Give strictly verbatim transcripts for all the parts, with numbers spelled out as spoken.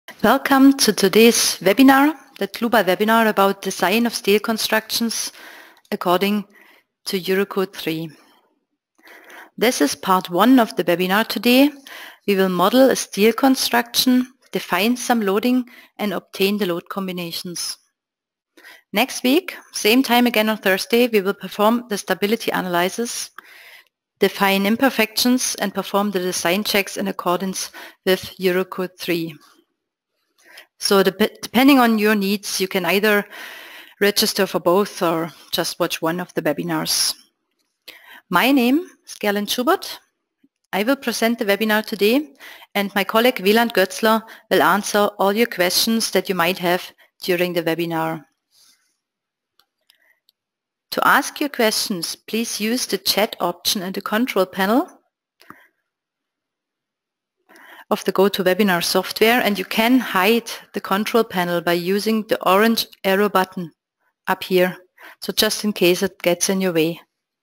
Welcome to today's webinar, the Global webinar about design of steel constructions according to Eurocode three. This is part one of the webinar today. We will model a steel construction, define some loading and obtain the load combinations. Next week, same time again on Thursday, we will perform the stability analysis, define imperfections and perform the design checks in accordance with Eurocode three. So dep- depending on your needs, you can either register for both or just watch one of the webinars. My name is Gerlinde Schubert. I will present the webinar today, and my colleague Wieland Götzler will answer all your questions that you might have during the webinar. To ask your questions, please use the chat option in the control panel of the GoToWebinar software, and you can hide the control panel by using the orange arrow button up here, so just in case it gets in your way.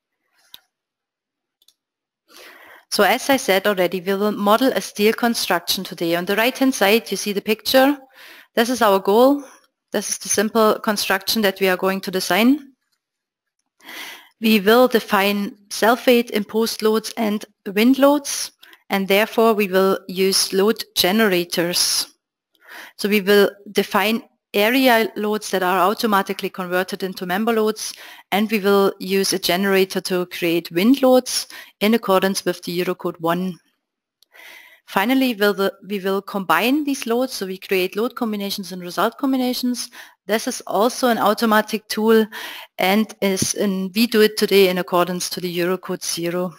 So as I said already, we will model a steel construction today. On the right hand side you see the picture. This is our goal. This is the simple construction that we are going to design. We will define self-weight, imposed loads and wind loads, and therefore we will use load generators. So we will define area loads that are automatically converted into member loads, and we will use a generator to create wind loads in accordance with the Eurocode one. Finally, we'll the, we will combine these loads, so we create load combinations and result combinations. This is also an automatic tool, and is in, we do it today in accordance to the Eurocode zero.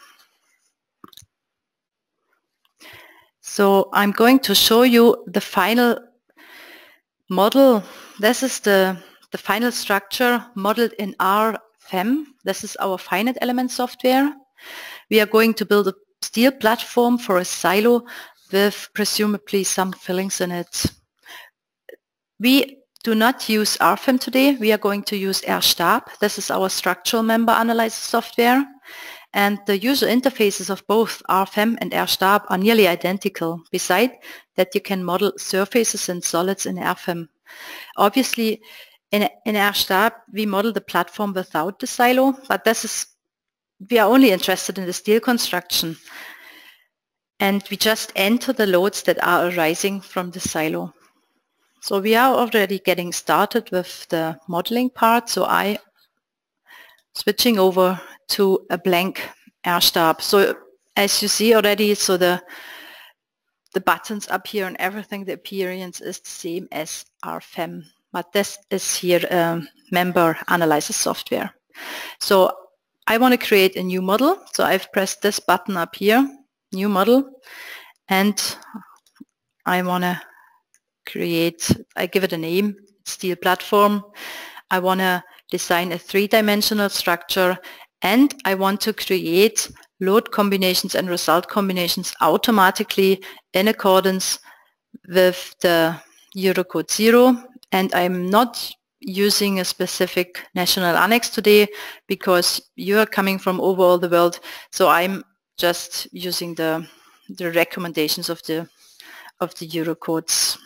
So I'm going to show you the final model. This is the, the final structure modeled in R F E M. This is our finite element software. We are going to build a steel platform for a silo with presumably some fillings in it. We do not use R F E M today. We are going to use R-Stab. This is our structural member analysis software. And the user interfaces of both R F E M and R-Stab are nearly identical, beside that you can model surfaces and solids in R F E M. Obviously, in, in R-Stab, we model the platform without the silo, but this is, we are only interested in the steel construction. And we just enter the loads that are arising from the silo. So we are already getting started with the modeling part, so I switching over to a blank R-Stab. So as you see already, so the the buttons up here and everything, the appearance is the same as R F E M, but this is here a member analysis software. So I want to create a new model, so I've pressed this button up here, new model, and I want to create, I give it a name, steel platform. I want to design a three-dimensional structure, and I want to create load combinations and result combinations automatically in accordance with the Eurocode zero. And I'm not using a specific national annex today because you are coming from over all the world, so I'm just using the, the recommendations of the, of the Eurocodes.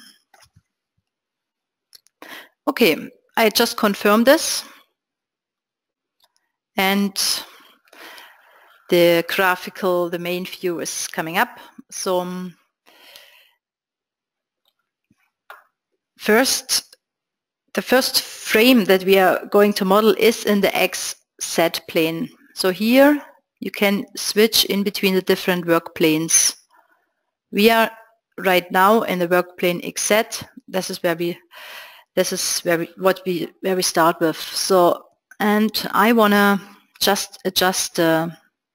Okay, I just confirmed this. And the graphical, the main view is coming up. So um, first, the first frame that we are going to model is in the X Z plane. So here you can switch in between the different work planes. We are right now in the work plane X Z. This is where we, this is where we, what we, where we start with. So, and I want to just adjust uh,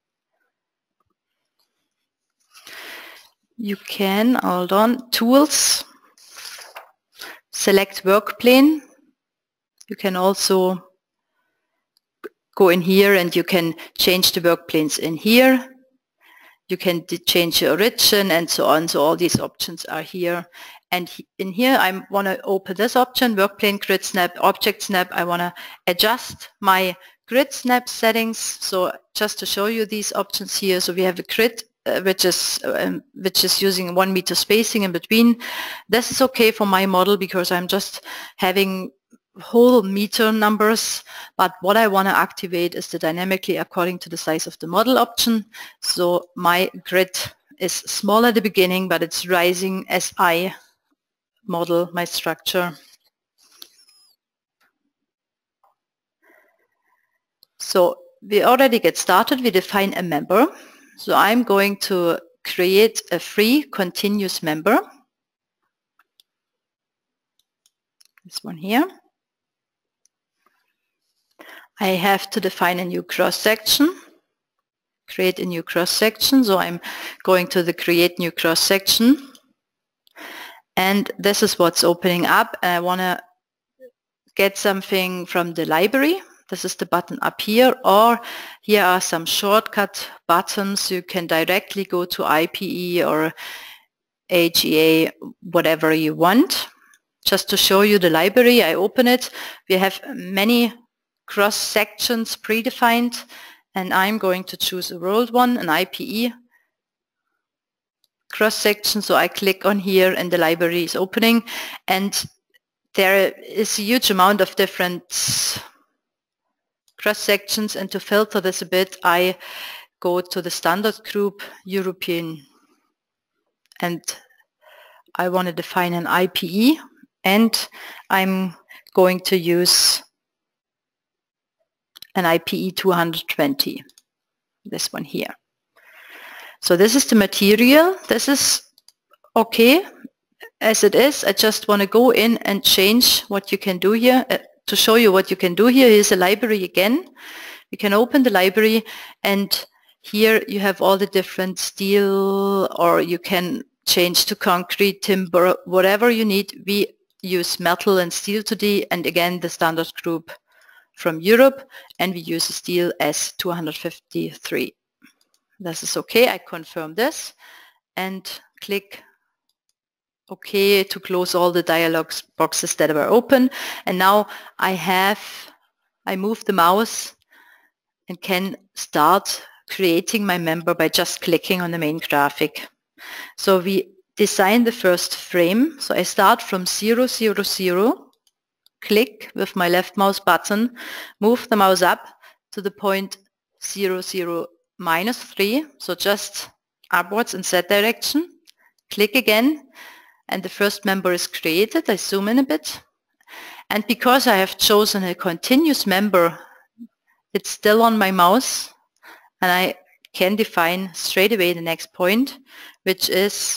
you can, hold on, tools, select work plane. You can also go in here and you can change the work planes in here. You can change the origin and so on. So all these options are here. And in here I want to open this option, work plane, grid snap, object snap. I want to adjust my grid snap settings. So just to show you these options here. So we have a grid uh, which is um, which is using one meter spacing in between. This is okay for my model because I'm just having whole meter numbers, but what I want to activate is the dynamically according to the size of the model option. So my grid is small at the beginning, but it's rising as I model my structure. So we already get started. We define a member. So I'm going to create a free continuous member. This one here. I have to define a new cross section, create a new cross section. So I'm going to the create new cross section. And this is what's opening up. And I want to get something from the library. This is the button up here, or here are some shortcut buttons. You can directly go to I P E or A G A, whatever you want. Just to show you the library, I open it. We have many cross sections predefined, and I'm going to choose a world one, an I P E cross section. So I click on here and the library is opening, and there is a huge amount of different cross sections, and to filter this a bit I go to the standard group European, and I want to define an I P E, and I'm going to use an I P E two hundred twenty, this one here. So this is the material. This is okay as it is. I just want to go in and change what you can do here. Uh, to show you what you can do here, here's a library again. You can open the library, and here you have all the different steel, or you can change to concrete, timber, whatever you need. We use metal and steel today, and again the standard group from Europe, and we use steel S two hundred fifty-three. This is okay. I confirm this and click OK to close all the dialog boxes that were open. And now I have, I move the mouse and can start creating my member by just clicking on the main graphic. So we design the first frame. So I start from zero, zero, zero. Click with my left mouse button, move the mouse up to the point zero, zero, minus three, so just upwards in Z direction. Click again, and the first member is created. I zoom in a bit, and because I have chosen a continuous member, it's still on my mouse, and I can define straight away the next point, which is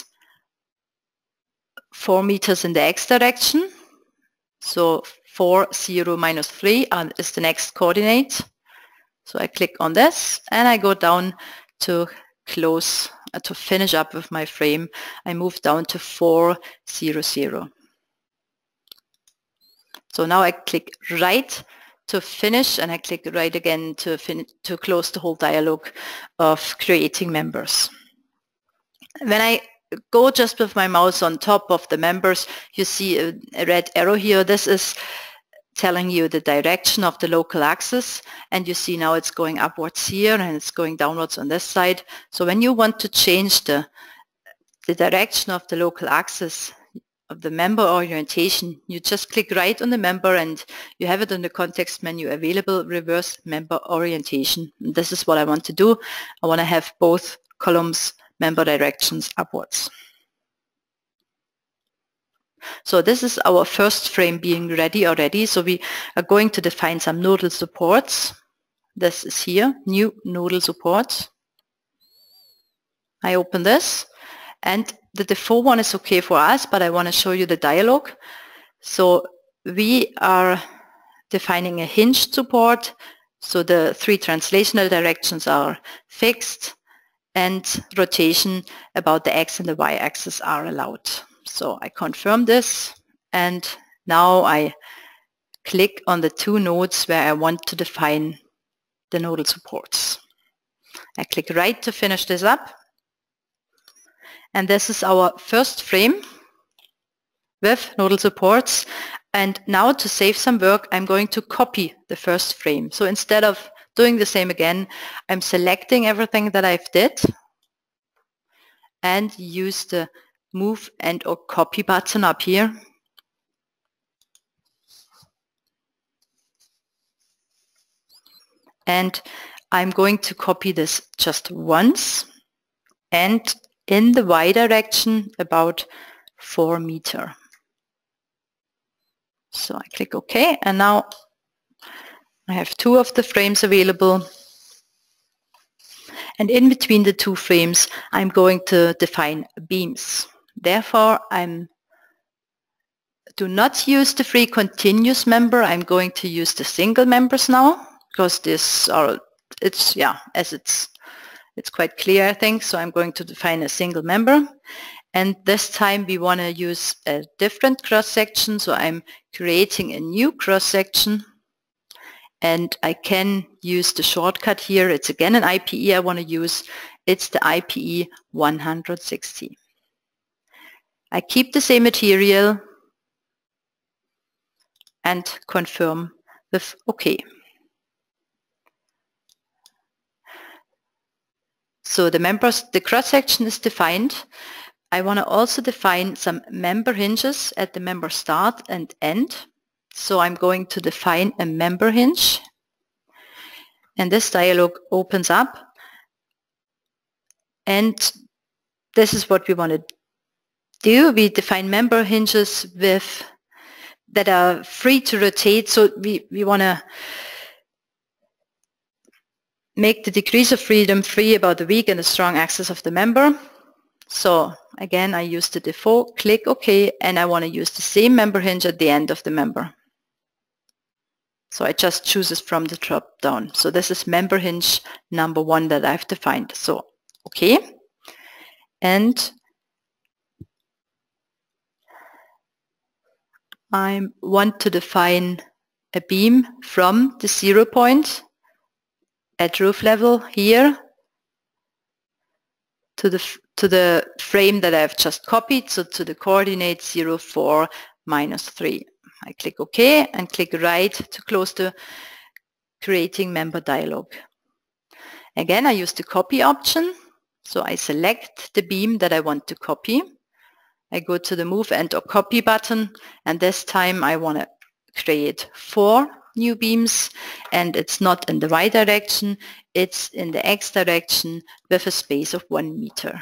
four meters in the X direction. So four, zero, minus three uh, is the next coordinate. So I click on this and I go down to close, uh, to finish up with my frame. I move down to four, zero, zero. So now I click right to finish, and I click right again to, fin to close the whole dialog of creating members. When I go just with my mouse on top of the members, you see a, a red arrow here. This is telling you the direction of the local axis, and you see now it's going upwards here and it's going downwards on this side. So when you want to change the, the direction of the local axis of the member orientation, you just click right on the member and you have it in the context menu available, reverse member orientation. And this is what I want to do. I want to have both columns member directions upwards. So this is our first frame being ready already. So we are going to define some nodal supports. This is here, new nodal supports. I open this, and the default one is okay for us, but I want to show you the dialog. So we are defining a hinged support. So the three translational directions are fixed, and rotation about the X and the Y axis are allowed. So I confirm this, and now I click on the two nodes where I want to define the nodal supports. I click right to finish this up, and this is our first frame with nodal supports. And now to save some work, I'm going to copy the first frame. So instead of doing the same again, I'm selecting everything that I've did, and use the move and or copy button up here. And I'm going to copy this just once and in the Y direction about four meter. So I click OK, and now I have two of the frames available. And in between the two frames, I'm going to define beams. Therefore, I'm do not use the free continuous member. I'm going to use the single members now, because this are it's yeah as it's it's quite clear, I think. So I'm going to define a single member, and this time we want to use a different cross section. So I'm creating a new cross section. And I can use the shortcut here. It's again an I P E I want to use. It's the I P E one hundred sixty. I keep the same material and confirm with OK. So the members, the cross section is defined. I want to also define some member hinges at the member start and end. So I'm going to define a member hinge, and this dialog opens up, and this is what we want to do. We define member hinges with that are free to rotate. So we, we want to make the degrees of freedom free about the weak and the strong axis of the member. So again, I use the default, click OK, and I want to use the same member hinge at the end of the member. So I just choose this from the drop down. So this is member hinge number one that I've defined. So OK. And I want to define a beam from the zero point at roof level here to the to the frame that I've just copied, so to the coordinate zero, four, minus three. I click OK and click Right to close the creating member dialog. Again, I use the copy option. So I select the beam that I want to copy. I go to the move and or copy button, and this time I want to create four new beams, and it's not in the Y direction, it's in the X direction with a space of one meter.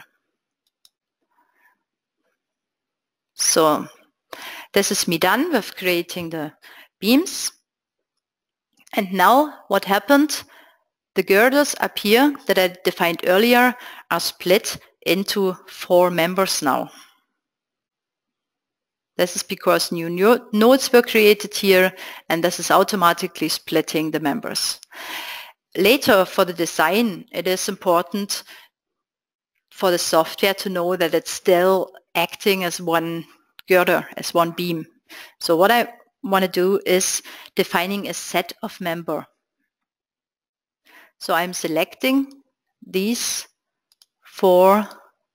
So this is me done with creating the beams. And now what happened? The girders up here that I defined earlier are split into four members now. This is because new nodes were created here, and this is automatically splitting the members. Later, for the design, it is important for the software to know that it's still acting as one girder, as one beam. So what I want to do is defining a set of member. So I'm selecting these four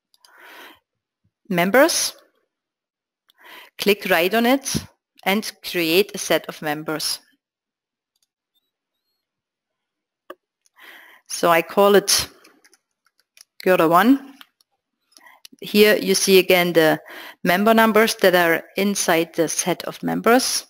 members, click right on it, and create a set of members. So I call it girder one. Here you see again the member numbers that are inside the set of members.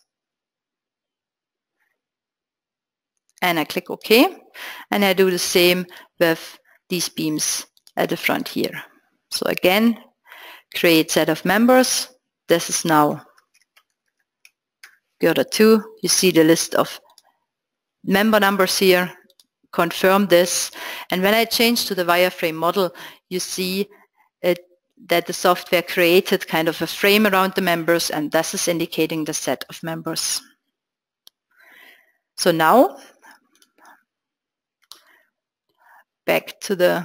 And I click OK. And I do the same with these beams at the front here. So again, create set of members. This is now girder two. You see the list of member numbers here. Confirm this. And when I change to the wireframe model, you see it, that the software created kind of a frame around the members, and this is indicating the set of members. So now, back to the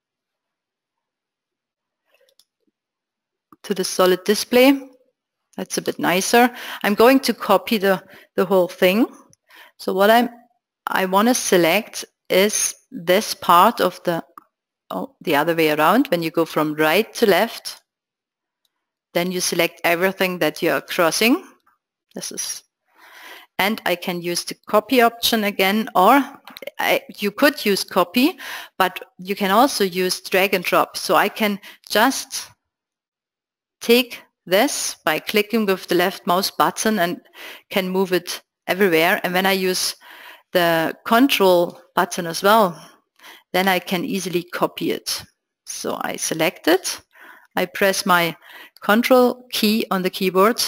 to the solid display. That's a bit nicer. I'm going to copy the, the whole thing. So what I'm, I want to select is this part of the, oh, the other way around. When you go from right to left, then you select everything that you are crossing. This is, and I can use the copy option again, or I, you could use copy, but you can also use drag and drop. So I can just take this by clicking with the left mouse button and can move it everywhere. And when I use the control button as well, then I can easily copy it. So I select it, I press my control key on the keyboard,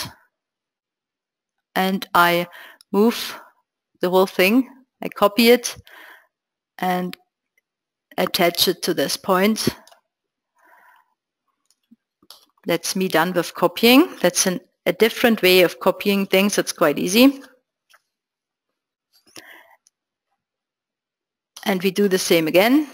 and I move the whole thing. I copy it and attach it to this point. That's me done with copying. That's an, a different way of copying things. It's quite easy. And we do the same again.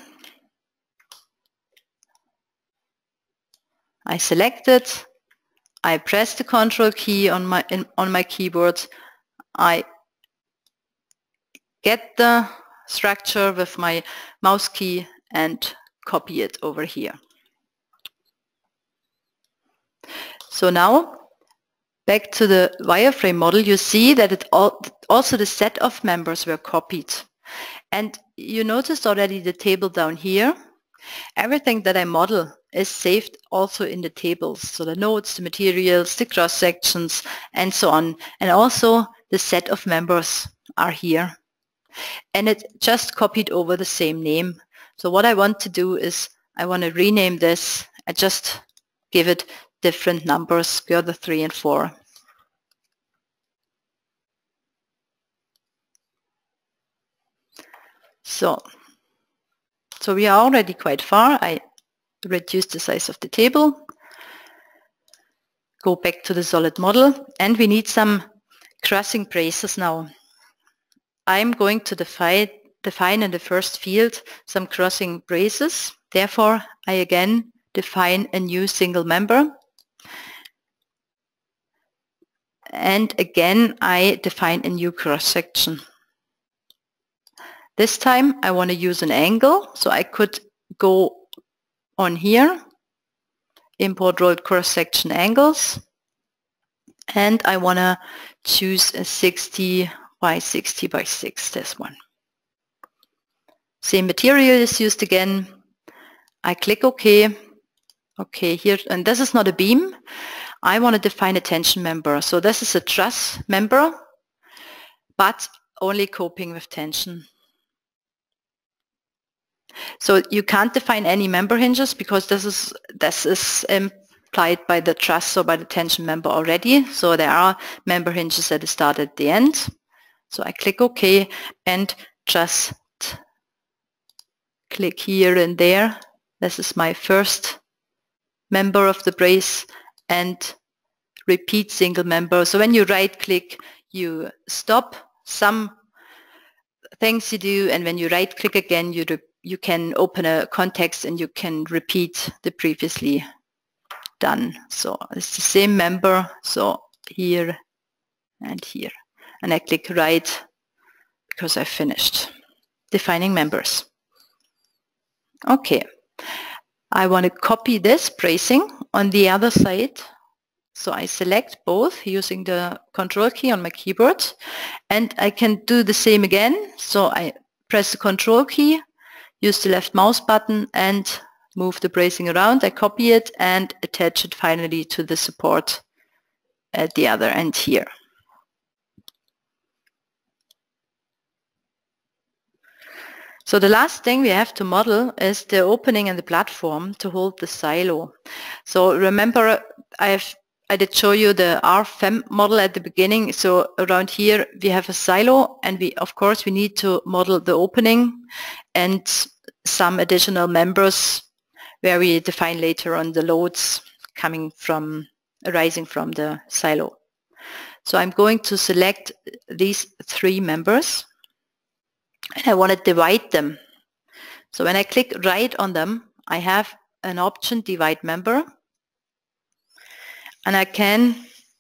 I select it. I press the control key on my in, on my keyboard. I get the structure with my mouse key and copy it over here. So now back to the wireframe model, you see that it all, also the set of members were copied. And you noticed already the table down here. Everything that I model is saved also in the tables. So the notes, the materials, the cross sections, and so on. And also the set of members are here. And it just copied over the same name. So what I want to do is I want to rename this. I just give it different numbers, Gerda three and four. So, so we are already quite far. I reduce the size of the table, go back to the solid model, and we need some crossing braces now. I'm going to define, define in the first field some crossing braces. Therefore, I again define a new single member. And again, I define a new cross section. This time I want to use an angle, so I could go on here, import rolled cross section angles, and I want to choose a sixty by sixty by six, this one. Same material is used again. I click OK. Okay, here, and this is not a beam. I want to define a tension member. So this is a truss member, but only coping with tension. So you can't define any member hinges because this is this is implied by the truss or by the tension member already. So there are member hinges at the start and at the end. So I click OK and just click here and there. This is my first member of the brace, and repeat single member. So when you right click, you stop some things you do, and when you right click again, you you can open a context and you can repeat the previously done. So it's the same member, so here and here, and I click right because I finished defining members. Okay, I want to copy this bracing on the other side. So I select both using the control key on my keyboard, and I can do the same again. So I press the control key, use the left mouse button and move the bracing around. I copy it and attach it finally to the support at the other end here. So the last thing we have to model is the opening and the platform to hold the silo. So remember, I've I did show you the R F E M model at the beginning. So around here we have a silo, and we of course we need to model the opening and some additional members where we define later on the loads coming from arising from the silo. So I'm going to select these three members, and I want to divide them. So when I click right on them, I have an option divide member. And I can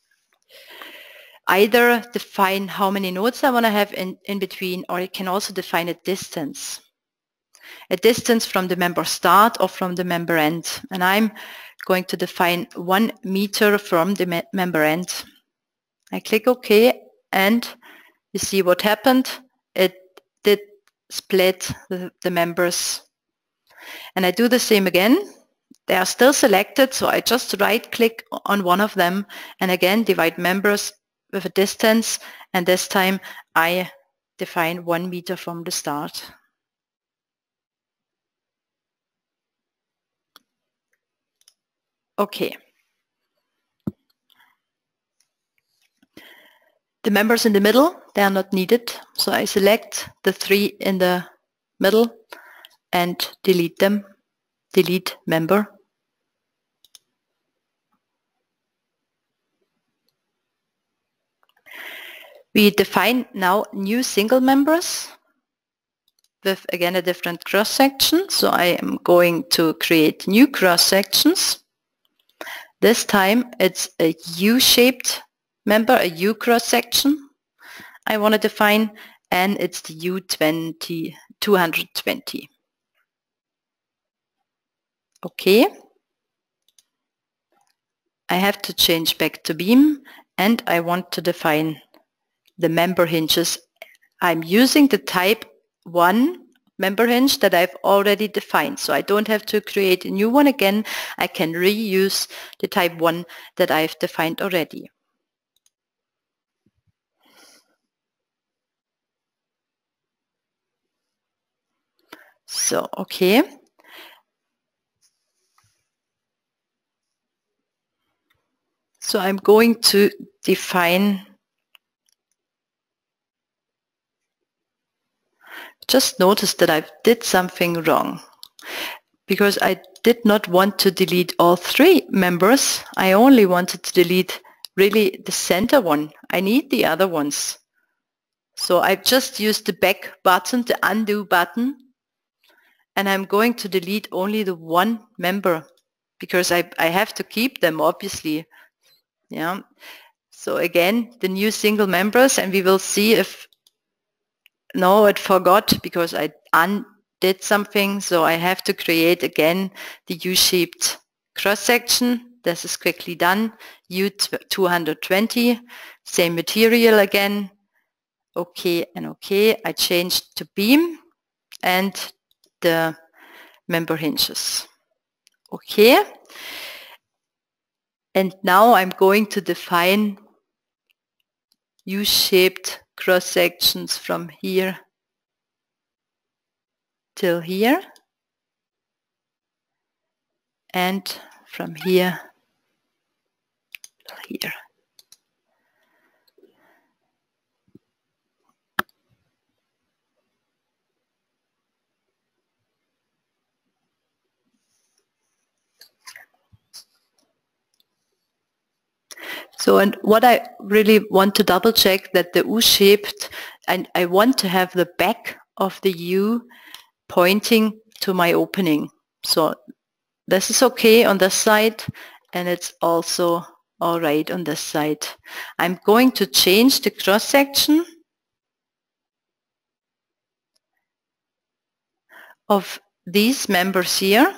either define how many nodes I want to have in, in between, or I can also define a distance. A distance from the member start or from the member end. And I'm going to define one meter from the me member end. I click OK, and you see what happened. It did split the, the members. And I do the same again. They are still selected, so I just right click on one of them and again divide members with a distance, and this time I define one meter from the start. Okay. The members in the middle, they are not needed, so I select the three in the middle and delete them. Delete member. We define now new single members with again a different cross section. So I am going to create new cross sections. This time it's a U-shaped member, a U cross section I want to define, and it's the U two hundred twenty. Okay. I have to change back to beam, and I want to define the member hinges. I'm using the type one member hinge that I've already defined, so I don't have to create a new one again. I can reuse the type one that I've defined already. So, okay. So I'm going to define, just notice that I did something wrong because I did not want to delete all three members. I only wanted to delete really the center one. I need the other ones. So I just used the back button, the undo button, and I'm going to delete only the one member because I, I have to keep them, obviously. Yeah. So again, the new single members, and we will see if, no, it forgot because I undid something. So I have to create again the U-shaped cross section. This is quickly done. U two hundred twenty, same material again. Okay and okay. I changed to beam and the member hinges. Okay. And now I'm going to define U-shaped cross sections from here till here and from here till here. So, and what I really want to double check that the U-shaped, and I want to have the back of the U pointing to my opening. So this is okay on this side, and it's also all right on this side. I'm going to change the cross section of these members here.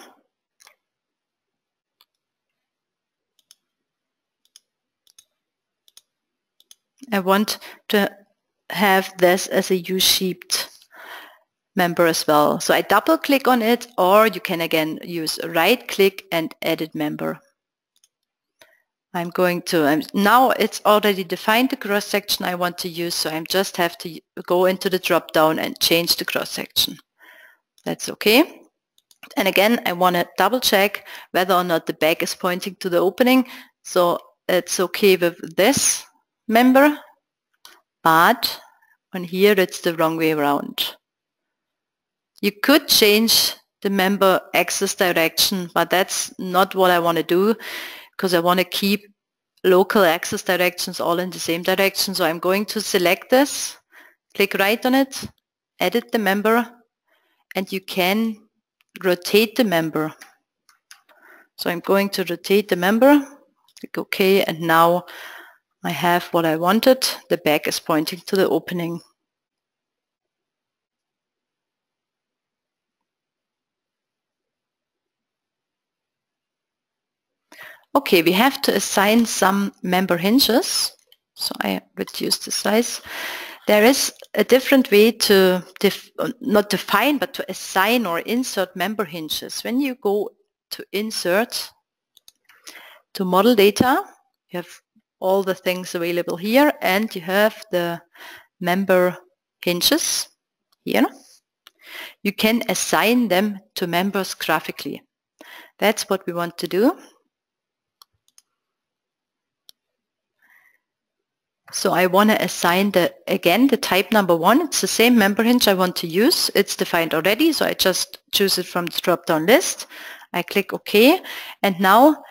I want to have this as a U-shaped member as well. So I double click on it, or you can again use right click and edit member. I'm going to, um, now it's already defined the cross section I want to use, so I just have to go into the drop down and change the cross section. That's okay. And again, I want to double check whether or not the back is pointing to the opening. So it's okay with this member, but on here it's the wrong way around. You could change the member axis direction, but that's not what I want to do because I want to keep local axis directions all in the same direction. So I'm going to select this, click right on it, edit the member, and you can rotate the member. So I'm going to rotate the member, click OK, and now I have what I wanted. The back is pointing to the opening. Okay, we have to assign some member hinges. So I reduce the size. There is a different way to, def not define, but to assign or insert member hinges. When you go to insert, to model data, you have all the things available here, and you have the member hinges here. You can assign them to members graphically. That's what we want to do. So I want to assign the, again, the type number one. It's the same member hinge I want to use. It's defined already, so I just choose it from the drop-down list. I click OK, and now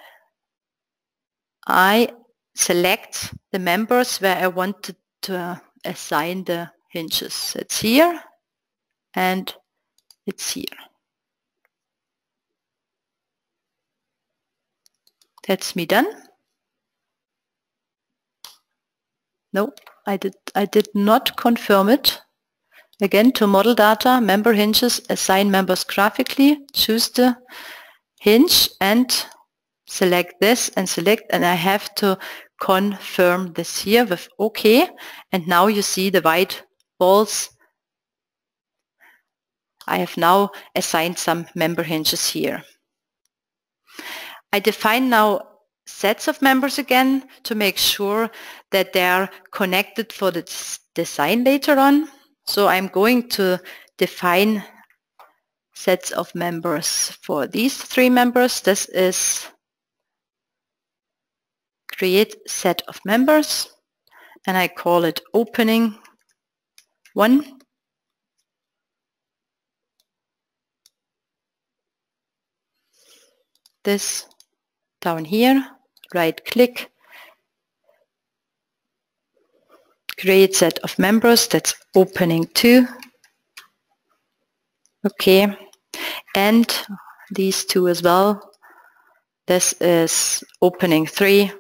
I select the members where I want to, to assign the hinges. It's here and it's here. That's me done. No, I did, I did not confirm it. Again, to model data, member hinges, assign members graphically, choose the hinge and select this and select, and I have to confirm this here with OK. And now you see the white balls. I have now assigned some member hinges here. I define now sets of members again to make sure that they are connected for the design later on. So I'm going to define sets of members for these three members. This is create set of members, and I call it opening one. This down here, right click, create set of members, that's opening two. Okay, and these two as well. This is opening three.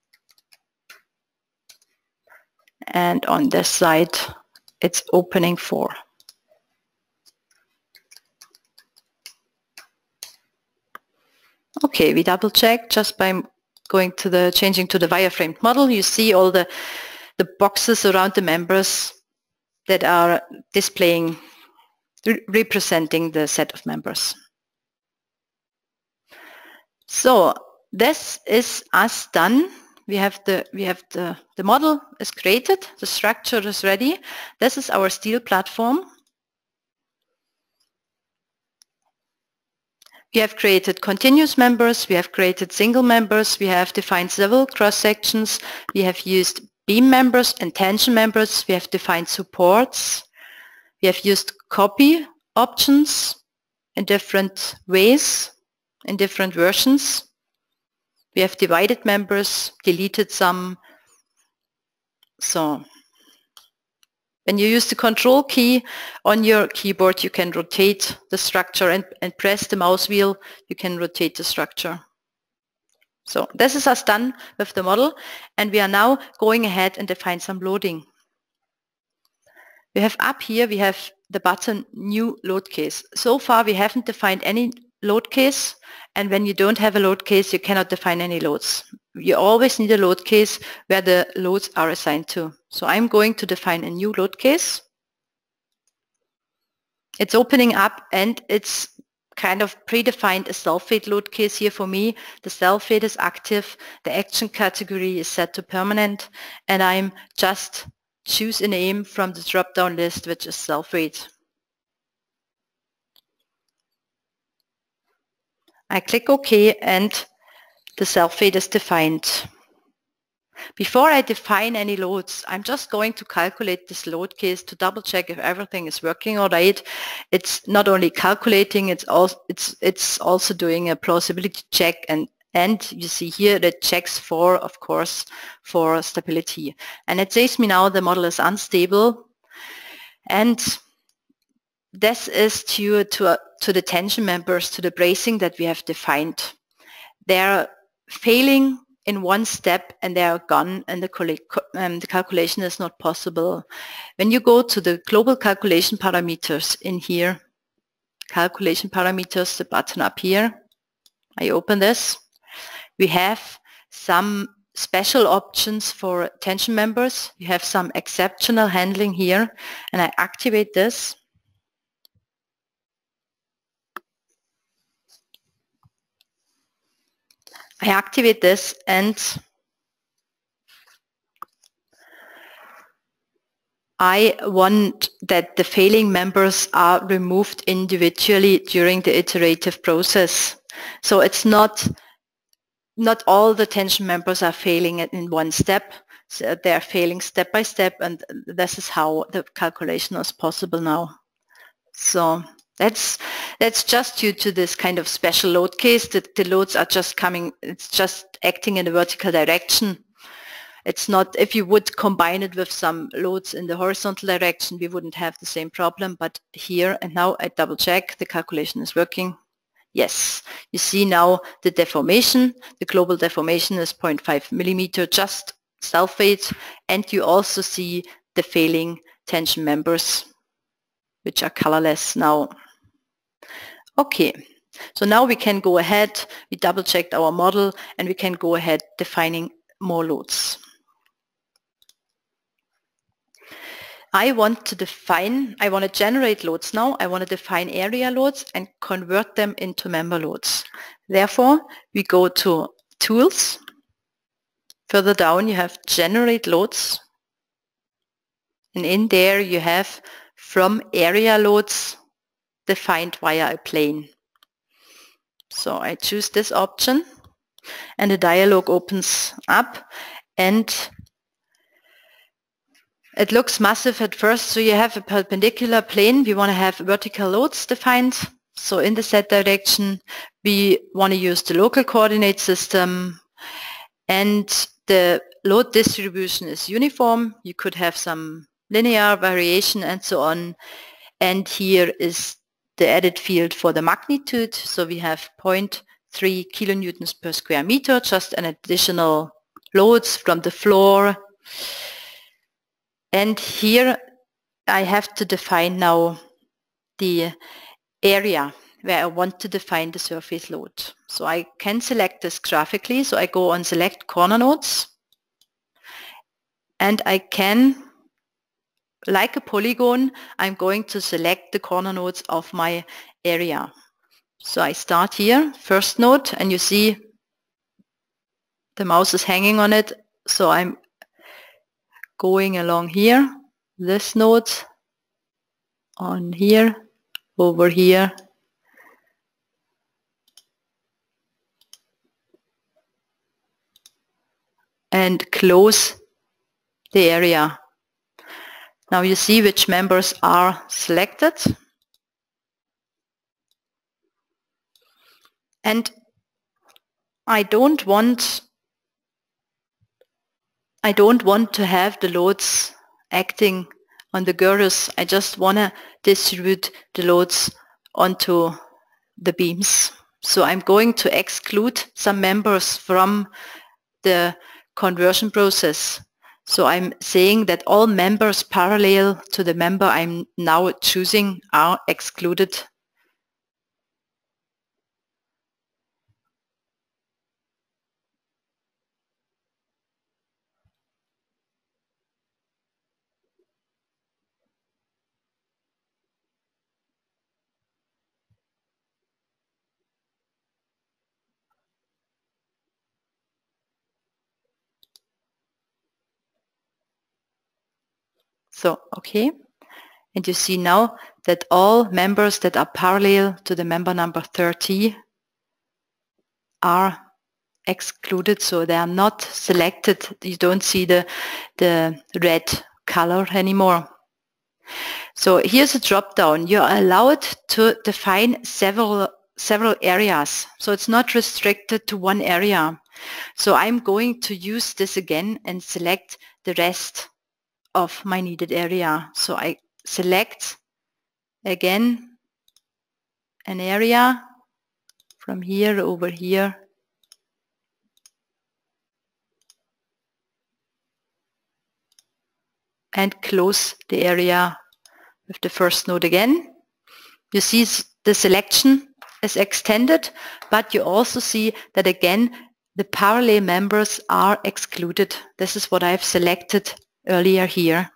And on this side, it's opening four. Okay, we double check just by going to the changing to the wireframed model. You see all the the boxes around the members that are displaying, re representing the set of members. So this is us done. We have the we have the the model is created, the structure is ready. This is our steel platform. We have created continuous members, we have created single members, we have defined several cross sections, we have used beam members and tension members, we have defined supports, we have used copy options in different ways, in different versions. We have divided members, deleted some. So when you use the control key on your keyboard, you can rotate the structure, and, and press the mouse wheel, you can rotate the structure. So this is us done with the model, and we are now going ahead and define some loading. We have up here, we have the button new load case. So far we haven't defined any load case, and when you don't have a load case, you cannot define any loads. You always need a load case where the loads are assigned to. So I'm going to define a new load case. It's opening up, and it's kind of predefined a self-fade load case here for me. The self-fade is active, the action category is set to permanent, and I'm just choose a name from the drop-down list, which is self-fade. I click OK, and the self-fade is defined. Before I define any loads, I'm just going to calculate this load case to double check if everything is working all right. It's not only calculating, it's also, it's, it's also doing a plausibility check, and, and you see here that checks for, of course, for stability. And it says me now the model is unstable, and this is due to, uh, to the tension members, to the bracing that we have defined. They're failing in one step and they are gone, and the, um, the calculation is not possible. When you go to the global calculation parameters in here, calculation parameters, the button up here, I open this, we have some special options for tension members. You have some exceptional handling here, and I activate this. I activate this, and I want that the failing members are removed individually during the iterative process. So it's not not all the tension members are failing in one step. So they're failing step by step, and this is how the calculation is possible now. So that's that's just due to this kind of special load case that the loads are just coming, it's just acting in a vertical direction. It's not, if you would combine it with some loads in the horizontal direction, we wouldn't have the same problem. But here and now I double check the calculation is working. Yes, you see now the deformation, the global deformation is zero point five millimeter, just self-weight, and you also see the failing tension members, which are colorless now. Okay, so now we can go ahead, we double checked our model, and we can go ahead defining more loads. I want to define, I want to generate loads now. I want to define area loads and convert them into member loads. Therefore, we go to Tools. Further down, you have Generate Loads. And in there, you have From Area Loads defined via a plane. So I choose this option, and a dialog opens up, and it looks massive at first. So you have a perpendicular plane. We want to have vertical loads defined. So in the Z direction, we want to use the local coordinate system, and the load distribution is uniform. You could have some linear variation and so on. And here is the added field for the magnitude. So we have zero point three kilonewtons per square meter, just an additional loads from the floor. And here I have to define now the area where I want to define the surface load. So I can select this graphically. So I go on Select Corner Nodes, and I can, like a polygon, I'm going to select the corner nodes of my area. So I start here, first node, and you see the mouse is hanging on it. So I'm going along here, this node, on here, over here, and close the area. Now you see which members are selected. And I don't want I don't want to have the loads acting on the girders. I just want to distribute the loads onto the beams. So I'm going to exclude some members from the conversion process. So I'm saying that all members parallel to the member I'm now choosing are excluded. So, okay, and you see now that all members that are parallel to the member number thirty are excluded, so they are not selected. You don't see the, the red color anymore. So here's a drop down. You're allowed to define several, several areas, so it's not restricted to one area. So I'm going to use this again and select the rest of my needed area. So I select again an area from here over here, and close the area with the first node again. You see the selection is extended, but you also see that again the parallel members are excluded. This is what I've selected earlier here.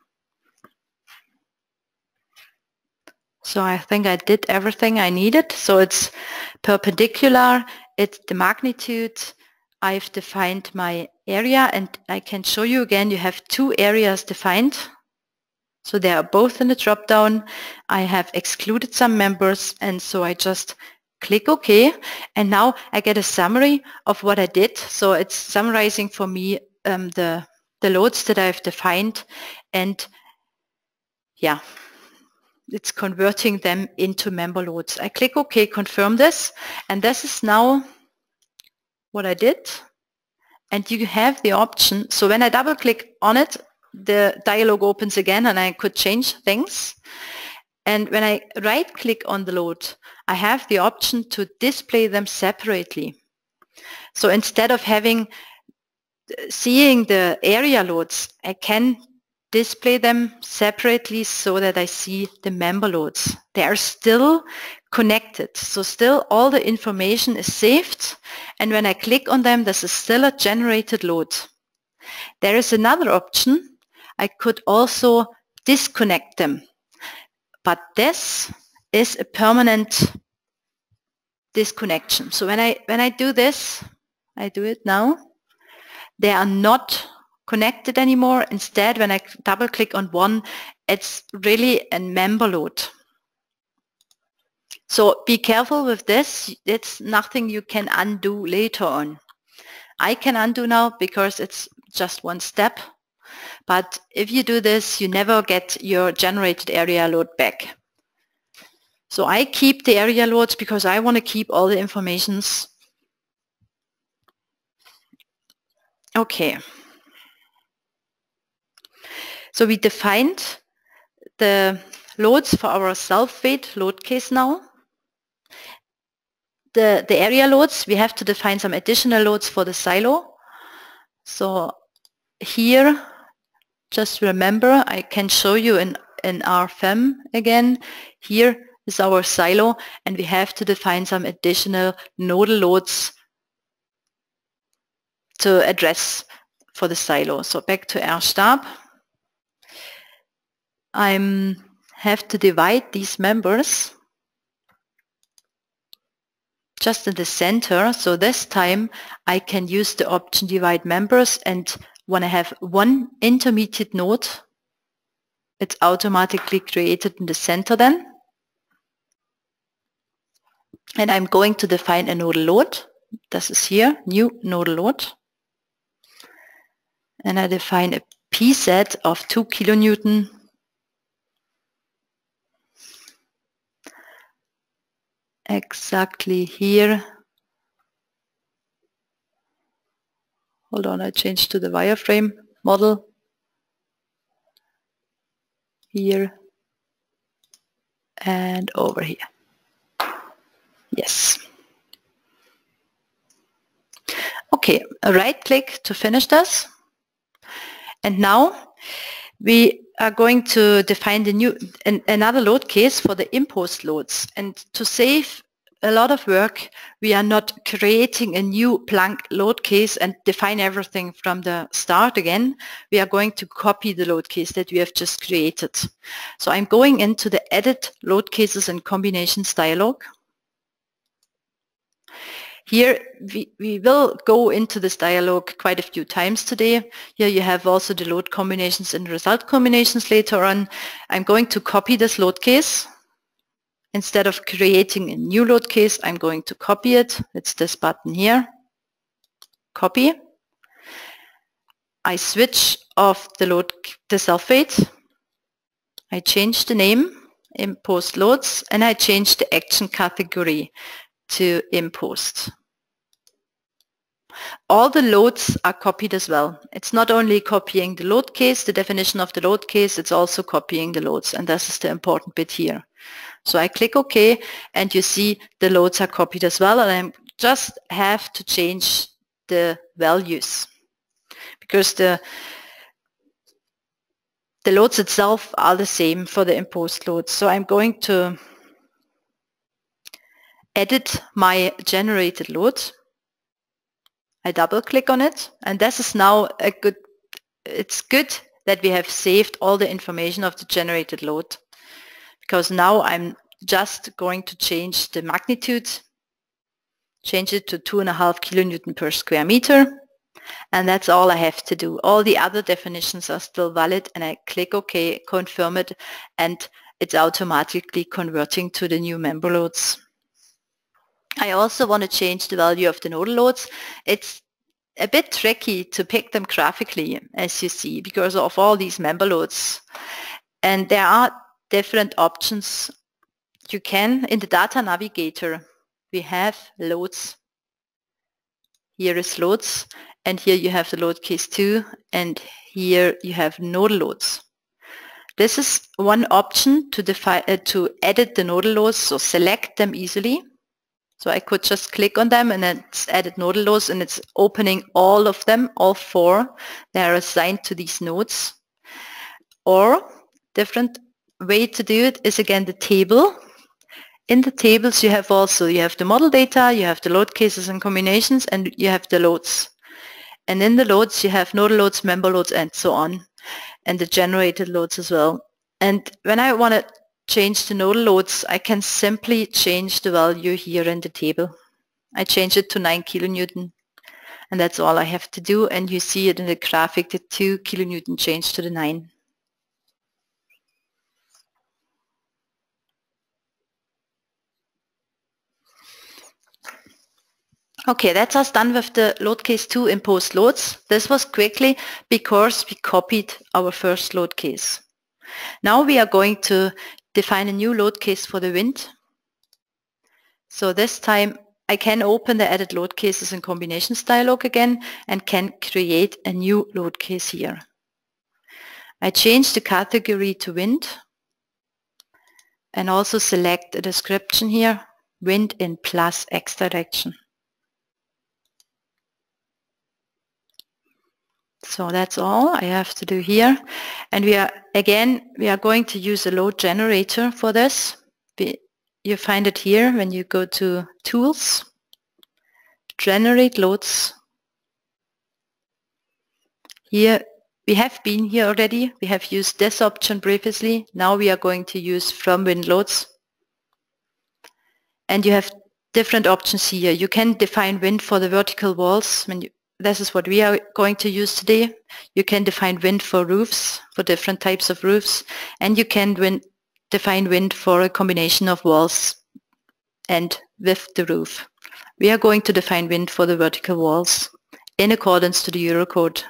So I think I did everything I needed. So it's perpendicular, it's the magnitude. I've defined my area, and I can show you again, you have two areas defined. So they are both in the drop-down. I have excluded some members, and so I just click OK. And now I get a summary of what I did. So it's summarizing for me um, the, the loads that I've defined. And yeah, it's converting them into member loads. I click OK, confirm this. And this is now what I did. And you have the option. So when I double click on it, the dialog opens again and I could change things. And when I right click on the load, I have the option to display them separately. So instead of having seeing the area loads, I can display them separately so that I see the member loads. They are still connected. So still all the information is saved. And when I click on them, this is still a generated load. There is another option. I could also disconnect them. But this is a permanent disconnection. So when I when I do this, I do it now, they are not connected anymore. Instead, when I double click on one, it's really a member load. So be careful with this. It's nothing you can undo later on. I can undo now because it's just one step. But if you do this, you never get your generated area load back. So I keep the area loads because I want to keep all the informations. Okay. So we defined the loads for our self-weight load case now. The, the area loads, we have to define some additional loads for the silo. So here, just remember, I can show you in, in R F E M again. Here is our silo, and we have to define some additional nodal loads to address for the silo. So back to R stab. I have to divide these members just in the center. So this time I can use the option divide members, and when I have one intermediate node, it's automatically created in the center then. And I'm going to define a nodal load. This is here, new nodal load. And I define a P set of two kilonewton. Exactly here. Hold on, I changed to the wireframe model. Here and over here. Yes. Okay, a right click to finish this. And now we are going to define the new an, another load case for the imposed loads. And to save a lot of work, we are not creating a new blank load case and define everything from the start again. We are going to copy the load case that we have just created. So I'm going into the Edit Load Cases and Combinations dialog. Here we, we will go into this dialog quite a few times today. Here you have also the load combinations and result combinations later on. I'm going to copy this load case. Instead of creating a new load case, I'm going to copy it. It's this button here. Copy. I switch off the load, the self-weight. I change the name, imposed loads, and I change the action category to imposed. All the loads are copied as well. It's not only copying the load case, the definition of the load case, it's also copying the loads, and this is the important bit here. So I click OK, and you see the loads are copied as well, and I just have to change the values because the the loads itself are the same for the imposed loads. So I'm going to edit my generated load. I double click on it, and this is now a good, it's good that we have saved all the information of the generated load, because now I'm just going to change the magnitude, change it to two and a half kilonewton per square meter, and that's all I have to do. All the other definitions are still valid, and I click OK, confirm it, and it's automatically converting to the new member loads. I also want to change the value of the nodal loads. It's a bit tricky to pick them graphically, as you see, because of all these member loads. And there are different options. You can, in the data navigator, we have loads. Here is loads, and here you have the load case two, and here you have nodal loads. This is one option to define uh, to edit the nodal loads, so select them easily. So I could just click on them and then it's added nodal loads, and it's opening all of them, all four. They are assigned to these nodes. Or different way to do it is again the table. In the tables you have also, you have the model data, you have the load cases and combinations, and you have the loads. And in the loads you have nodal loads, member loads, and so on. And the generated loads as well. And when I want to change the nodal loads, I can simply change the value here in the table. I change it to nine kilonewton, and that's all I have to do, and you see it in the graphic, the two kilonewton change to the nine. Okay, that's us done with the load case two imposed loads. This was quickly because we copied our first load case. Now we are going to define a new load case for the wind. So this time I can open the added load cases and combinations dialog again and can create a new load case here. I change the category to wind and also select a description here, wind in plus X direction. So that's all I have to do here. And we are, again, we are going to use a load generator for this. We, you find it here when you go to Tools, Generate Loads. Here, we have been here already. We have used this option previously. Now we are going to use From Wind Loads. And you have different options here. You can define wind for the vertical walls. When you, this is what we are going to use today. You can define wind for roofs, for different types of roofs, and you can wind, define wind for a combination of walls and with the roof. We are going to define wind for the vertical walls in accordance to the Eurocode.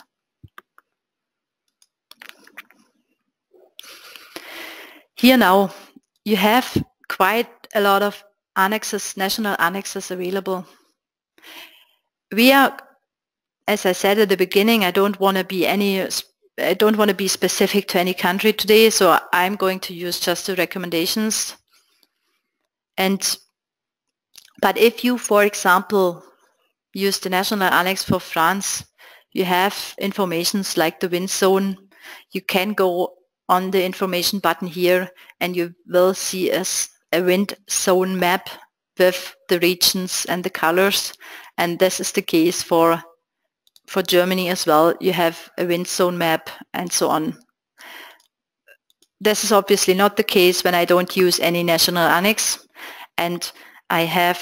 Here now you have quite a lot of annexes, national annexes available. We are, as I said at the beginning, I don't want to be any, I don't want to be specific to any country today, so I'm going to use just the recommendations. And but if you, for example, use the national annex for France, you have informations like the wind zone. You can go on the information button here and you will see a, a wind zone map with the regions and the colors, and this is the case for for Germany as well. You have a wind zone map and so on. This is obviously not the case when I don't use any national annex, and I have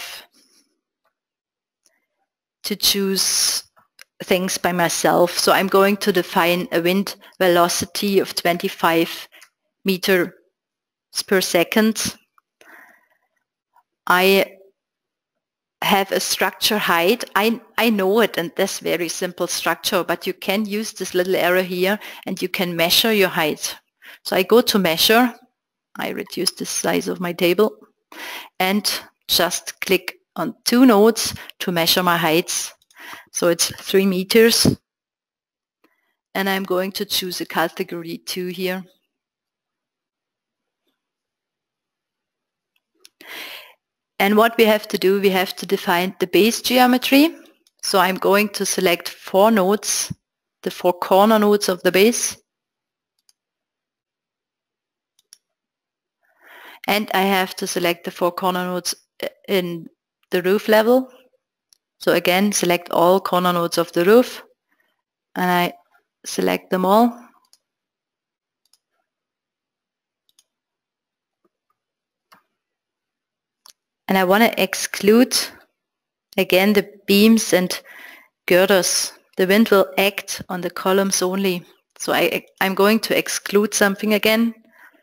to choose things by myself. So I'm going to define a wind velocity of twenty-five meters per second. I have a structure height. I, I know it, and this very simple structure, but you can use this little arrow here and you can measure your height. So I go to measure, I reduce the size of my table and just click on two nodes to measure my heights. So it's three meters, and I'm going to choose a category two here. And what we have to do, we have to define the base geometry. So I'm going to select four nodes, the four corner nodes of the base. And I have to select the four corner nodes in the roof level. So again, select all corner nodes of the roof, and I select them all. And I want to exclude again the beams and girders. The wind will act on the columns only. So I, I'm going to exclude something again.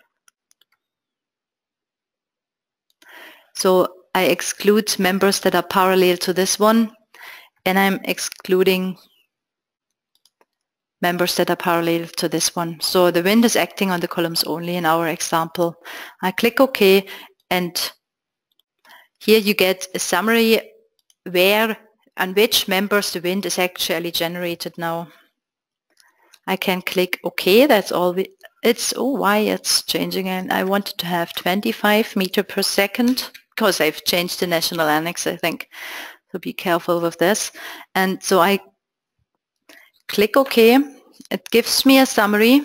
So I exclude members that are parallel to this one, and I'm excluding members that are parallel to this one. So the wind is acting on the columns only in our example. I click OK, and here you get a summary where and which members the wind is actually generated now. I can click OK. That's all. We, it's oh why it's changing, and I wanted to have twenty-five meter per second because I've changed the national annex, I think. So be careful with this. And so I click OK. It gives me a summary.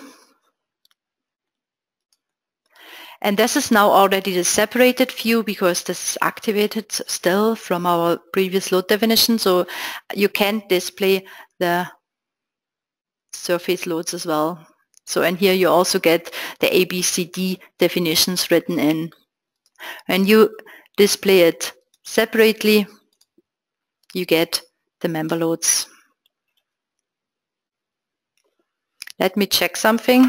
And this is now already the separated view because this is activated still from our previous load definition. So you can display the surface loads as well. So and here you also get the A B C D definitions written in. When you display it separately, you get the member loads. Let me check something.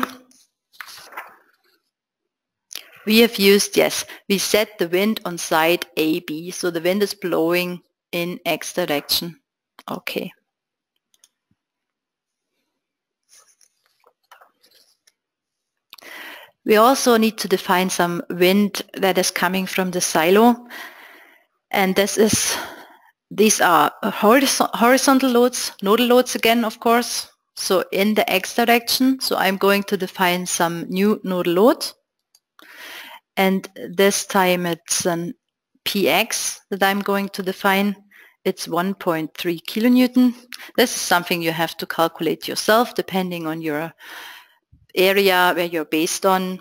We have used, yes, we set the wind on side A B, so the wind is blowing in X direction. Okay. We also need to define some wind that is coming from the silo, and this is, these are horizontal loads, nodal loads again, of course, so in the X direction. So I'm going to define some new nodal load. And this time it's an P X that I'm going to define. It's one point three kilonewton. This is something you have to calculate yourself depending on your area where you're based on.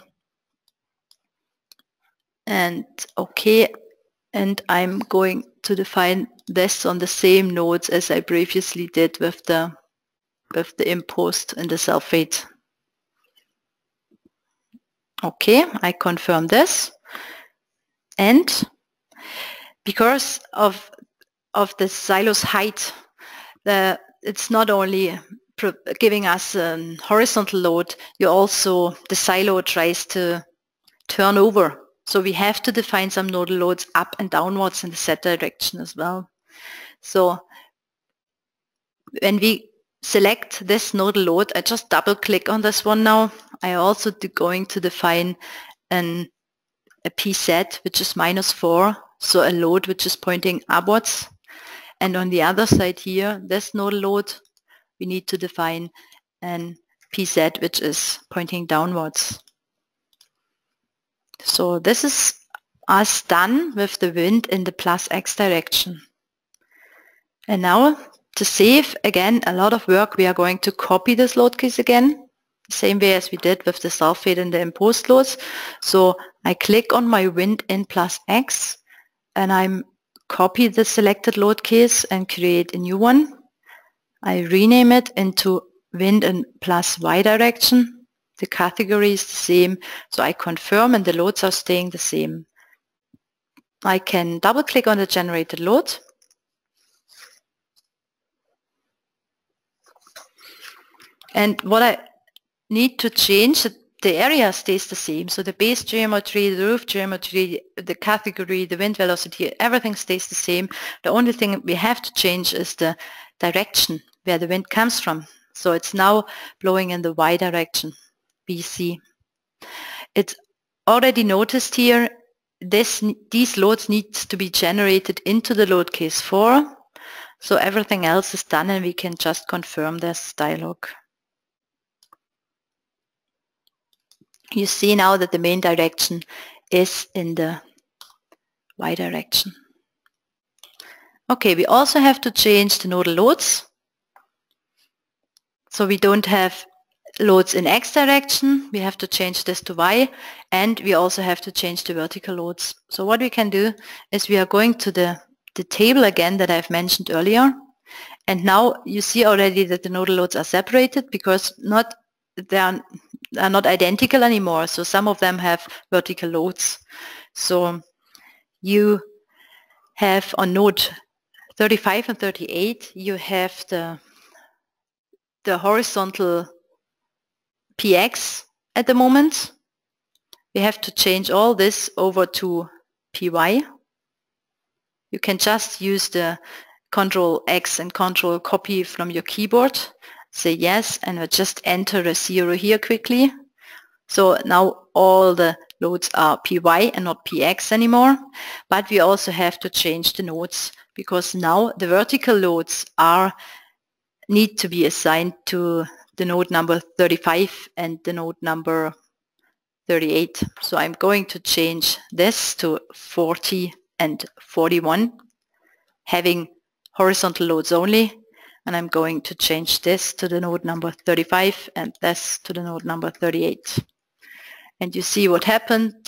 And okay, and I'm going to define this on the same nodes as I previously did with the with the impost and the sulfate. Okay, I confirm this, and because of of the silo's height, the it's not only giving us a horizontal load, you also the silo tries to turn over. So we have to define some nodal loads up and downwards in the Z direction as well. So when we select this nodal load, I just double click on this one now. I also do going to define an, a P Z which is minus four, so a load which is pointing upwards. And on the other side here, this nodal load, we need to define an P Z which is pointing downwards. So this is us done with the wind in the plus X direction. And now to save again a lot of work, we are going to copy this load case again, same way as we did with the sulfate and the imposed loads. So I click on my wind in plus X and I'm copy the selected load case and create a new one. I rename it into wind in plus Y direction. The category is the same, so I confirm and the loads are staying the same. I can double click on the generated load. And what I need to change, the area stays the same. So the base geometry, the roof geometry, the category, the wind velocity, everything stays the same. The only thing we have to change is the direction where the wind comes from. So it's now blowing in the Y direction, B C. It's already noticed here, this, these loads need to be generated into the load case four. So everything else is done and we can just confirm this dialog. You see now that the main direction is in the Y direction. Okay, we also have to change the nodal loads. So we don't have loads in X direction, we have to change this to Y, and we also have to change the vertical loads. So what we can do is we are going to the the table again that I've mentioned earlier. And now you see already that the nodal loads are separated because not they are, are not identical anymore. So some of them have vertical loads. So you have on node thirty-five and thirty-eight, you have the, the horizontal P X at the moment. We have to change all this over to P Y. You can just use the Control X and Control copy from your keyboard. Say yes, and I just enter a zero here quickly. So now all the loads are P Y and not P X anymore. But we also have to change the nodes because now the vertical loads are need to be assigned to the node number thirty-five and the node number thirty-eight. So I'm going to change this to forty and forty-one, having horizontal loads only, and I'm going to change this to the node number thirty-five and this to the node number thirty-eight. And you see what happened.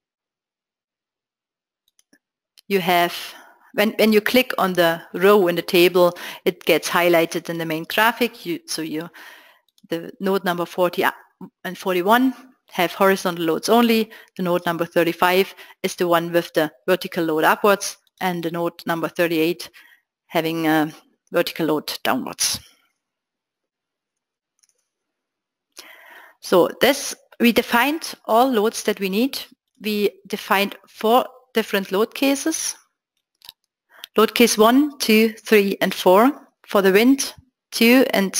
You have, when, when you click on the row in the table, it gets highlighted in the main graphic. You, so you, the node number forty and forty-one have horizontal loads only. The node number thirty-five is the one with the vertical load upwards, and the node number thirty-eight having a vertical load downwards. So this, we defined all loads that we need. We defined four different load cases. Load case one, two, three, and four. For the wind, two and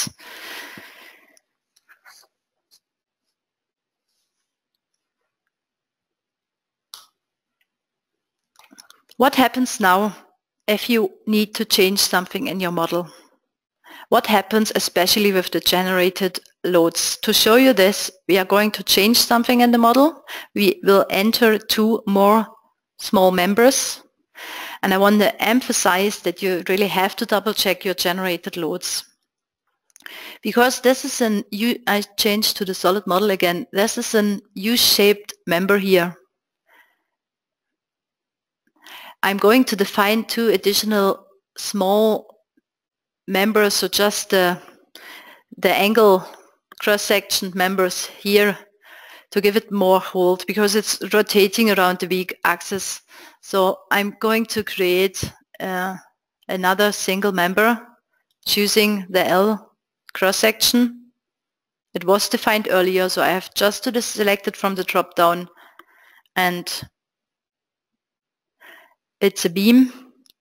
what happens now if you need to change something in your model? What happens especially with the generated loads? To show you this, we are going to change something in the model. We will enter two more small members. And I want to emphasize that you really have to double check your generated loads. Because this is an U, I changed to the solid model again, this is an U-shaped member here. I'm going to define two additional small members, so just the, the angle cross-section members here to give it more hold because it's rotating around the weak axis. So I'm going to create uh, another single member choosing the L cross-section. It was defined earlier, so I have just to select it from the drop-down, and it's a beam.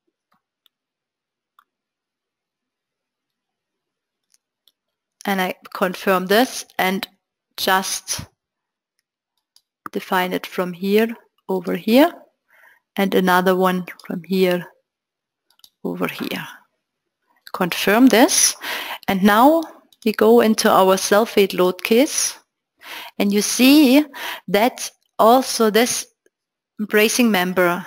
And I confirm this and just define it from here over here and another one from here over here. Confirm this, and now we go into our self-weight load case, and you see that also this bracing member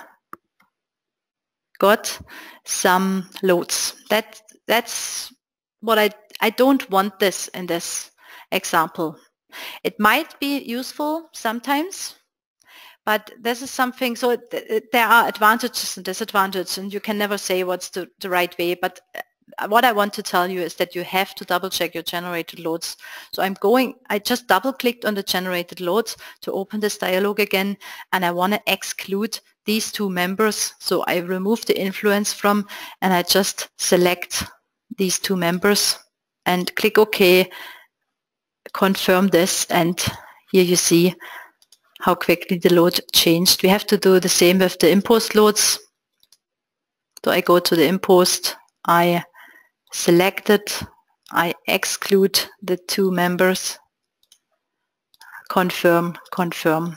got some loads. That that's what I I don't want this in this example. It might be useful sometimes, but this is something, so th there are advantages and disadvantages, and you can never say what's the, the right way, but what I want to tell you is that you have to double check your generated loads. So I'm going, I just double clicked on the generated loads to open this dialog again, and I want to exclude these two members. So I remove the influence from, and I just select these two members and click OK, confirm this, and here you see how quickly the load changed. We have to do the same with the imposed loads. So I go to the imposed, I select it, I exclude the two members, confirm, confirm.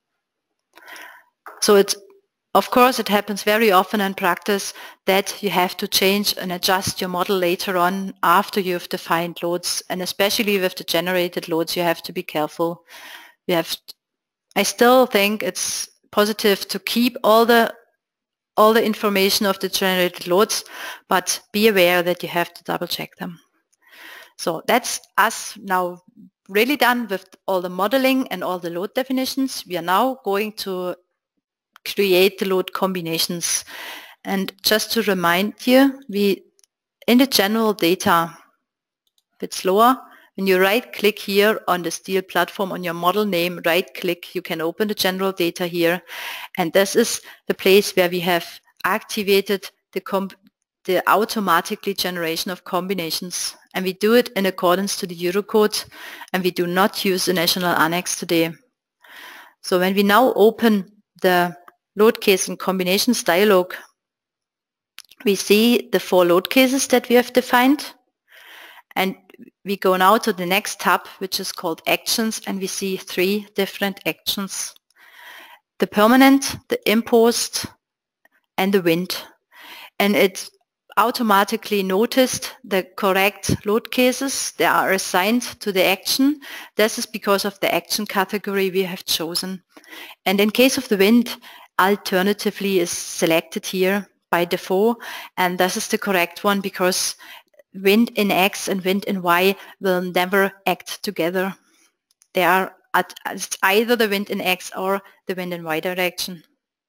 So it's, of course, it happens very often in practice that you have to change and adjust your model later on after you've defined loads, and especially with the generated loads, you have to be careful. You have, I still think it's positive to keep all the all the information of the generated loads, but be aware that you have to double check them. So that's us now really done with all the modeling and all the load definitions. We are now going to create the load combinations. And just to remind you, we in the general data, a bit slower, when you right click here on the steel platform on your model name, right click, you can open the general data here. And this is the place where we have activated the, comp the automatically generation of combinations. And we do it in accordance to the Eurocode, and we do not use the national annex today. So when we now open the load case and combinations dialog, we see the four load cases that we have defined, and we go now to the next tab, which is called actions, and we see three different actions: the permanent, the imposed, and the wind. And it automatically noticed the correct load cases. They are assigned to the action. This is because of the action category we have chosen. And in case of the wind, alternatively is selected here by default, and this is the correct one because wind in X and wind in Y will never act together. They are at either the wind in X or the wind in Y direction.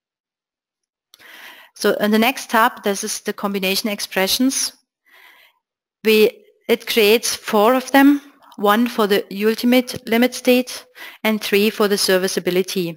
So in the next tab, this is the combination expressions. We, it creates four of them, one for the ultimate limit state and three for the serviceability.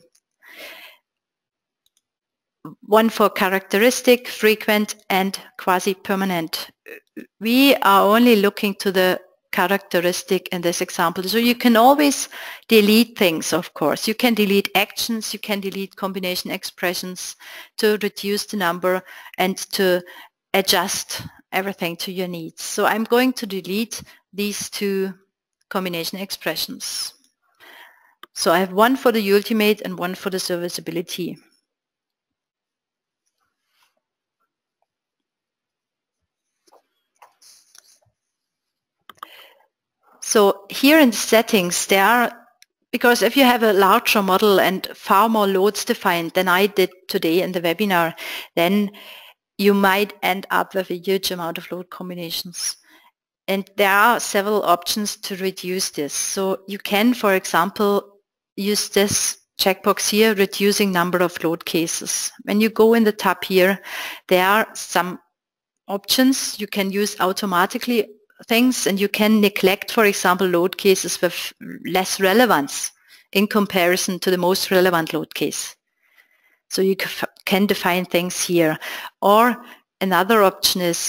One for characteristic, frequent, and quasi-permanent. We are only looking to the characteristic in this example. So you can always delete things, of course. You can delete actions, you can delete combination expressions to reduce the number and to adjust everything to your needs. So I'm going to delete these two combination expressions. So I have one for the ultimate and one for the serviceability. So here in the settings, there are, because if you have a larger model and far more loads defined than I did today in the webinar, then you might end up with a huge amount of load combinations. And there are several options to reduce this. So you can, for example, use this checkbox here, reducing number of load cases. When you go in the tab here, there are some options. You can use automatically things, and you can neglect, for example, load cases with less relevance in comparison to the most relevant load case. So you can define things here. Or another option is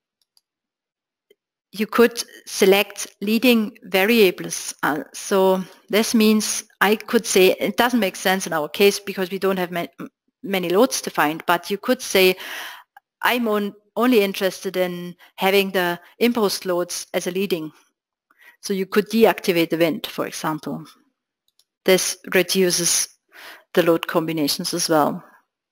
you could select leading variables. Uh, so this means I could say, it doesn't make sense in our case because we don't have ma many loads defined, but you could say I'm on only interested in having the imposed loads as a leading. So you could deactivate the wind, for example. This reduces the load combinations as well.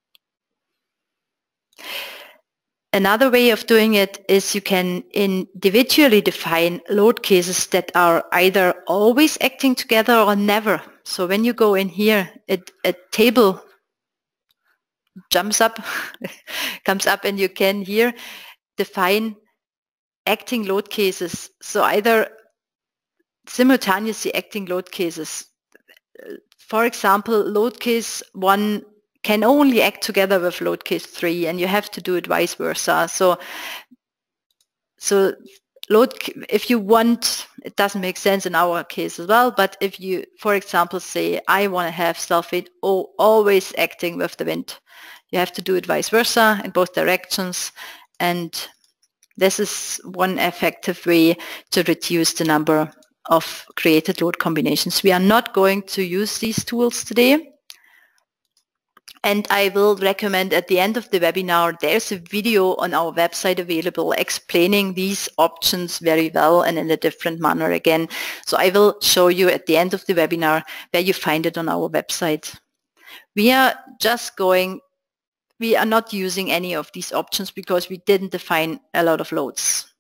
Another way of doing it is you can individually define load cases that are either always acting together or never. So when you go in here, it, a table jumps up, comes up, and you can here define acting load cases. So either simultaneously acting load cases. For example, load case one can only act together with load case three, and you have to do it vice versa. So, so load, if you want, it doesn't make sense in our case as well, but if you, for example, say, I want to have sulfate O always acting with the wind, you have to do it vice versa in both directions, and this is one effective way to reduce the number of created load combinations. We are not going to use these tools today, and I will recommend at the end of the webinar, there's a video on our website available explaining these options very well and in a different manner again. So I will show you at the end of the webinar where you find it on our website. We are just going We are not using any of these options because we didn't define a lot of loads.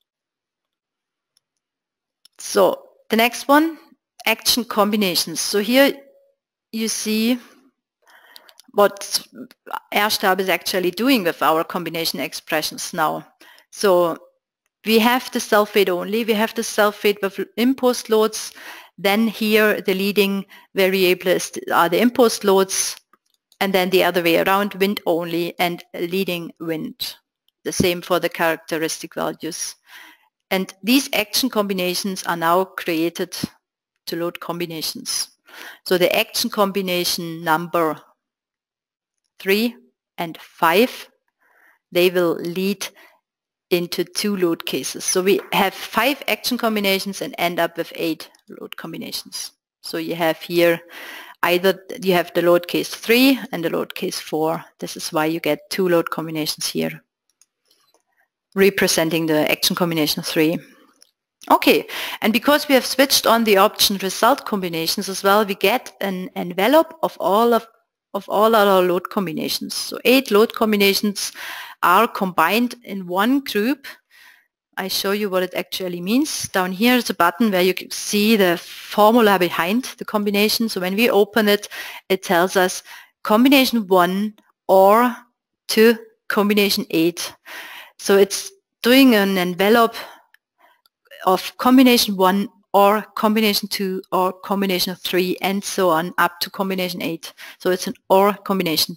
So the next one, action combinations. So here you see what R-Stab is actually doing with our combination expressions now. So we have the sulfate only, we have the sulfate with imposed loads, then here the leading variable is, are the imposed loads. and then the other way around, wind only and leading wind. The same for the characteristic values. And these action combinations are now created to load combinations. So the action combination number three and five, they will lead into two load cases. So we have five action combinations and end up with eight load combinations. So you have here either you have the load case three and the load case four. This is why you get two load combinations here, representing the action combination three. Okay, and because we have switched on the option result combinations as well, we get an envelope of all of, of all our load combinations. So eight load combinations are combined in one group. I show you what it actually means. Down here is a button where you can see the formula behind the combination. So when we open it, it tells us combination one or to combination eight. So it's doing an envelope of combination one or combination two or combination three and so on up to combination eight. So it's an or combination.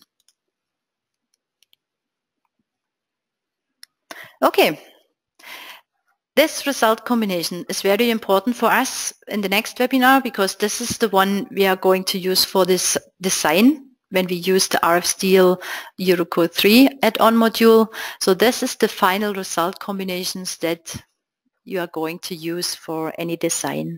Okay. This result combination is very important for us in the next webinar because this is the one we are going to use for this design when we use the R F Steel Eurocode three add-on module. So this is the final result combinations that you are going to use for any design.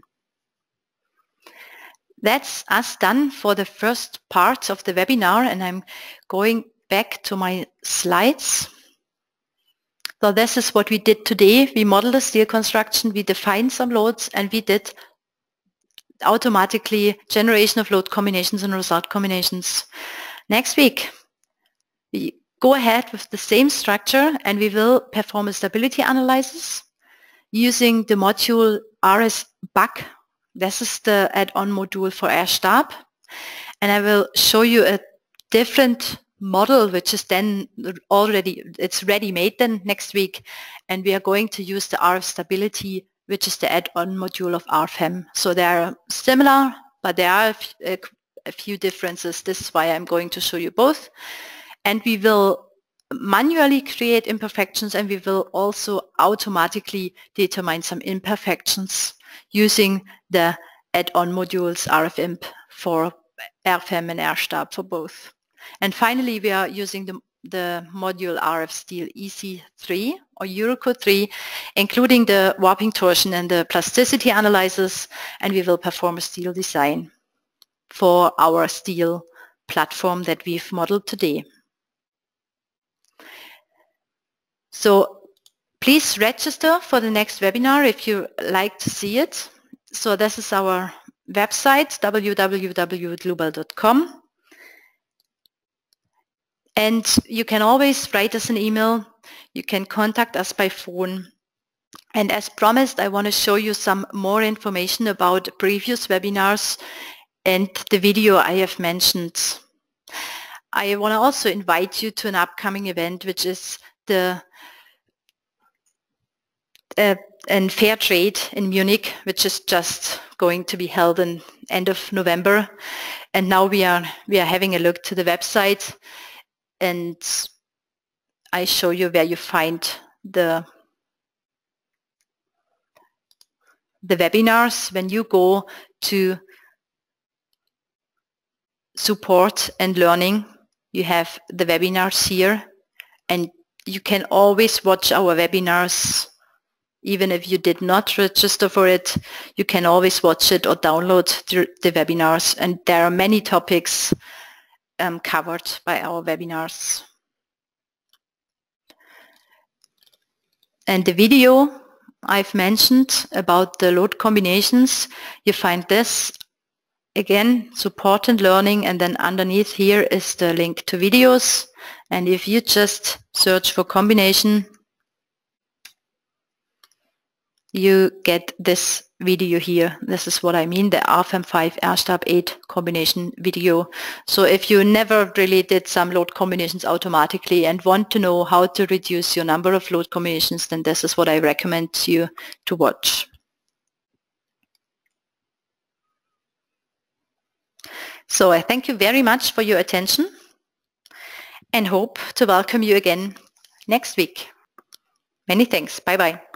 That's us done for the first part of the webinar, and I'm going back to my slides. So this is what we did today. We modeled a steel construction, we defined some loads, and we did automatically generation of load combinations and result combinations. Next week, we go ahead with the same structure and we will perform a stability analysis using the module R S B A C. This is the add-on module for AirStab. And I will show you a different model which is then already, it's ready-made then next week. And we are going to use the R F Stability, which is the add-on module of R F E M. So they are similar, but there are a, a few differences. This is why I'm going to show you both. And we will manually create imperfections, and we will also automatically determine some imperfections using the add-on modules R F I M P for R F E M and AirStab for both. And finally, we are using the, the module R F Steel E C three or Eurocode three, including the warping torsion and the plasticity analysis, and we will perform a steel design for our steel platform that we've modeled today. So please register for the next webinar if you like to see it. So this is our website, w w w dot lubal dot com. And you can always write us an email. You can contact us by phone. And as promised, I want to show you some more information about previous webinars and the video I have mentioned. I want to also invite you to an upcoming event, which is the uh, an fair trade in Munich, which is just going to be held in end of November. And now we are we are having a look to the website, and I show you where you find the the webinars. When you go to support and learning, you have the webinars here, and you can always watch our webinars. Even if you did not register for it, you can always watch it or download the, the webinars, and there are many topics um, covered by our webinars. And the video I've mentioned about the load combinations, you find this again, support and learning, and then underneath here is the link to videos. And if you just search for combination, you get this video here. This is what I mean, the R F E M five AirStab eight combination video. So if you never really did some load combinations automatically and want to know how to reduce your number of load combinations, then this is what I recommend you to watch. So I thank you very much for your attention. and hope to welcome you again next week. Many thanks. Bye bye.